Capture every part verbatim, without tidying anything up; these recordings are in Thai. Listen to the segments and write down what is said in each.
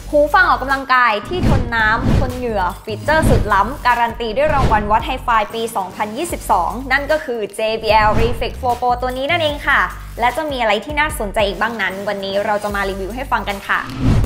หูฟังออกกำลังกายที่ทนน้ำทนเหงื่อฟีเจอร์สุดล้ำการันตีด้วยรางวัล What Hi-Fi ปี สองพันยี่สิบสอง นั่นก็คือ เจ บี แอล Reflex โฟร์ Pro ตัวนี้นั่นเองค่ะและจะมีอะไรที่น่าสนใจอีกบ้างนั้นวันนี้เราจะมารีวิวให้ฟังกันค่ะ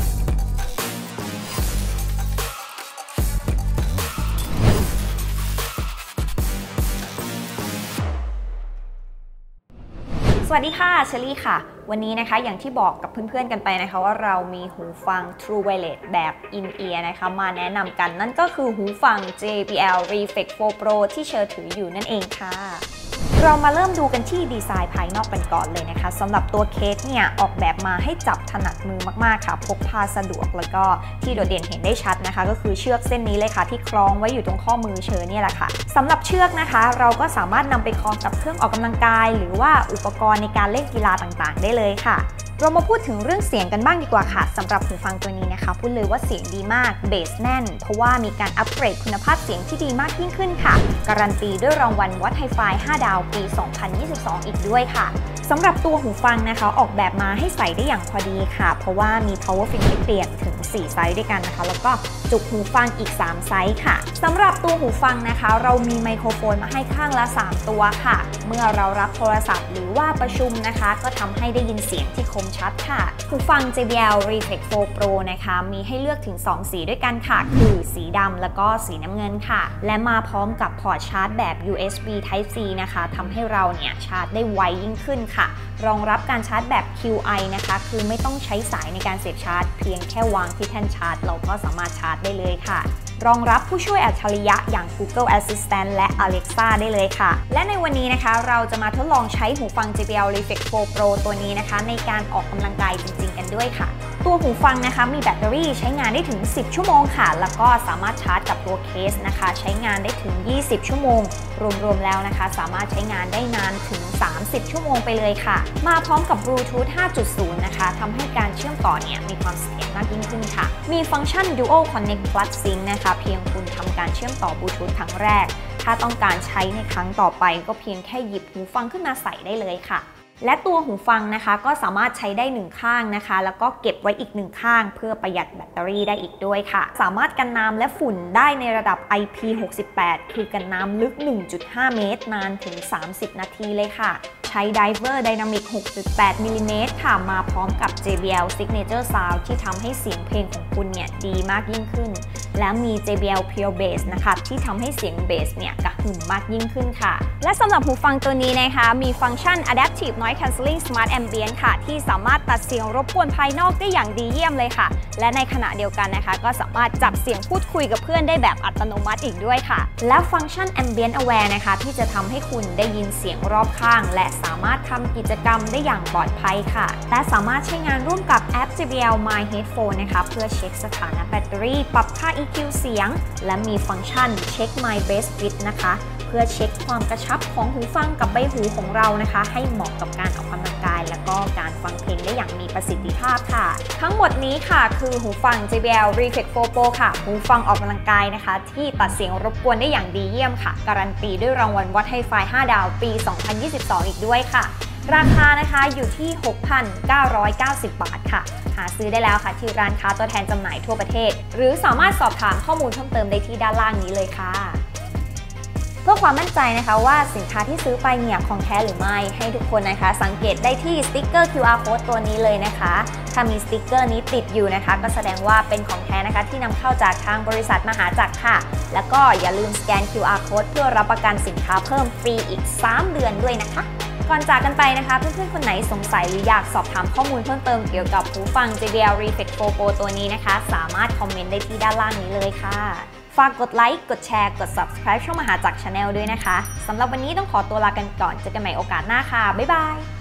สวัสดีค่ะเชลลี่ค่ะวันนี้นะคะอย่างที่บอกกับเพื่อนๆกันไปนะคะว่าเรามีหูฟัง True Wireless แบบ In-Ear นะคะมาแนะนำกันนั่นก็คือหูฟัง เจ บี แอล Reflex โฟร์ Pro ที่เชอถืออยู่นั่นเองค่ะเรามาเริ่มดูกันที่ดีไซน์ภายนอกกันก่อนเลยนะคะสำหรับตัวเคสเนี่ยออกแบบมาให้จับถนัดมือมากๆค่ะพกพาสะดวกแล้วก็ที่โดดเด่นเห็นได้ชัดนะคะก็คือเชือกเส้นนี้เลยค่ะที่คล้องไว้อยู่ตรงข้อมือเชอเนี่ยแหละค่ะสำหรับเชือกนะคะเราก็สามารถนำไปคล้องกับเครื่องออกกำลังกายหรือว่าอุปกรณ์ในการเล่นกีฬาต่างๆได้เลยค่ะเรามาพูดถึงเรื่องเสียงกันบ้างดีกว่าค่ะสำหรับหูฟังตัวนี้นะคะพูดเลยว่าเสียงดีมากเบสแน่นเพราะว่ามีการอัปเกรดคุณภาพเสียงที่ดีมากยิ่งขึ้นค่ะการันตีด้วยรางวัล What Hi-Fi ห้าดาวปี สองพันยี่สิบสอง อีกด้วยค่ะสำหรับตัวหูฟังนะคะออกแบบมาให้ใส่ได้อย่างพอดีค่ะเพราะว่ามี power fin ให้เปลี่ยนถึงสี่ไซส์ด้วยกันนะคะแล้วก็จุกหูฟังอีกสามไซส์ค่ะสำหรับตัวหูฟังนะคะเรามีไมโครโฟนมาให้ข้างละสามตัวค่ะเมื่อเรารับโทรศัพท์หรือว่าประชุมนะคะก็ทำให้ได้ยินเสียงที่คมชัดค่ะหูฟัง เจ บี แอล Reflex โฟร์ Pro นะคะมีให้เลือกถึงสองสีด้วยกันค่ะคือสีดำแล้วก็สีน้ำเงินค่ะและมาพร้อมกับพอร์ตชาร์จแบบ ยู เอส บี Type C นะคะทำให้เราเนี่ยชาร์จได้ไวยิ่งขึ้นค่ะรองรับการชาร์จแบบ คิว ไอ นะคะคือไม่ต้องใช้สายในการเสียบชาร์จเพียงแค่วางที่แท่นชาร์จเราก็สามารถชาร์จได้เลยค่ะรองรับผู้ช่วยอัจฉริยะอย่าง Google Assistant และ Alexa ได้เลยค่ะและในวันนี้นะคะเราจะมาทดลองใช้หูฟัง เจ บี แอล Reflex โฟร์ Pro ตัวนี้นะคะในการออกกำลังกายจริงๆกันด้วยค่ะตัวหูฟังนะคะมีแบตเตอรี่ใช้งานได้ถึงสิบชั่วโมงค่ะแล้วก็สามารถชาร์จกับตัวเคสนะคะใช้งานได้ถึงยี่สิบชั่วโมงรวมๆแล้วนะคะสามารถใช้งานได้นานถึงสามสิบชั่วโมงไปเลยค่ะมาพร้อมกับบลูทูธ ห้าจุดศูนย์ นะคะทำให้การเชื่อมต่อเนี่ยมีความเสถียรมากยิ่งขึ้นค่ะมีฟังก์ชัน Dual Connect Plus Sync นะคะเพียงคุณทำการเชื่อมต่อบลูทูธครั้งแรกถ้าต้องการใช้ในครั้งต่อไปก็เพียงแค่หยิบหูฟังขึ้นมาใส่ได้เลยค่ะและตัวหูฟังนะคะก็สามารถใช้ได้หนึ่งข้างนะคะแล้วก็เก็บไว้อีกหนึ่งข้างเพื่อประหยัดแบตเตอรี่ได้อีกด้วยค่ะสามารถกันน้ำและฝุ่นได้ในระดับ ไอ พี หกสิบแปด คือกันน้ำลึก หนึ่งจุดห้า เมตรนานถึงสามสิบนาทีเลยค่ะใช้ Diver Dynamic หกจุดแปด มิลลิเมตรค่ะมาพร้อมกับ เจ บี แอล Signature Sound ที่ทำให้เสียงเพลงของคุณเนี่ยดีมากยิ่งขึ้นและมี เจ บี แอล Pure Bass นะคะที่ทำให้เสียงเบสเนี่ยกระหึ่มมากยิ่งขึ้นค่ะและสำหรับหูฟังตัวนี้นะคะมีฟังก์ชัน Adaptive Noise Cancelling Smart Ambient ค่ะที่สามารถตัดเสียงรบกวนภายนอกได้อย่างดีเยี่ยมเลยค่ะและในขณะเดียวกันนะคะก็สามารถจับเสียงพูดคุยกับเพื่อนได้แบบอัตโนมัติอีกด้วยค่ะและฟังก์ชัน Ambient Aware นะคะที่จะทำให้คุณได้ยินเสียงรอบข้างและสามารถทำกิจกรรมได้อย่างปลอดภัยค่ะและสามารถใช้งานร่วมกับแอป เจ บี แอล My Headphone นะคะเพื่อเช็คสถานะแบตเตอรี่ปรับค่า อี คิว เสียงและมีฟังก์ชัน Check My Best Fit นะคะเพื่อเช็คความกระชับของหูฟังกับใบหูของเรานะคะให้เหมาะกับการออกกำลังกายและก็การฟังเพลงได้อย่างมีประสิทธิภาพค่ะทั้งหมดนี้ค่ะคือหูฟัง เจ บี แอล Reflex โฟร์ Pro ค่ะหูฟังออกกำลังกายนะคะที่ตัดเสียงรบกวนได้อย่างดีเยี่ยมค่ะการันตีด้วยรางวัล What Hi-Fi ห้าดาวปี สองพันยี่สิบสอง อีกด้วยค่ะราคานะคะอยู่ที่ หกพันเก้าร้อยเก้าสิบ บาทค่ะหาซื้อได้แล้วค่ะที่ร้านค้าตัวแทนจำหน่ายทั่วประเทศหรือสามารถสอบถามข้อมูลเพิ่มเติมได้ที่ด้านล่างนี้เลยค่ะเพื่อความมั่นใจนะคะว่าสินค้าที่ซื้อไปเนี่ยของแท้หรือไม่ให้ทุกคนนะคะสังเกตได้ที่สติ๊กเกอร์ คิว อาร์ Code ตัวนี้เลยนะคะถ้ามีสติ๊กเกอร์นี้ติดอยู่นะคะก็แสดงว่าเป็นของแท้นะคะที่นำเข้าจากทางบริษัทมหาจักรค่ะแล้วก็อย่าลืมสแกน คิว อาร์ Code เพื่อรับประกันสินค้าเพิ่มฟรีอีกสามเดือนด้วยนะคะก่อนจากกันไปนะคะเพื่อนๆคนไหนสงสัยหรืออยากสอบถามข้อมูลเพิ่มเติมเกี่ยวกับหูฟัง เจ บี แอล Reflex โฟร์ Pro ตัวนี้นะคะสามารถคอมเมนต์ได้ที่ด้านล่างนี้เลยค่ะฝากกดไลค์กดแชร์กด Subscribe ช่องมหาจักร Channel ด้วยนะคะสำหรับวันนี้ต้องขอตัวลากันก่อนเจอกันใหม่โอกาสหน้าค่ะบ๊ายบาย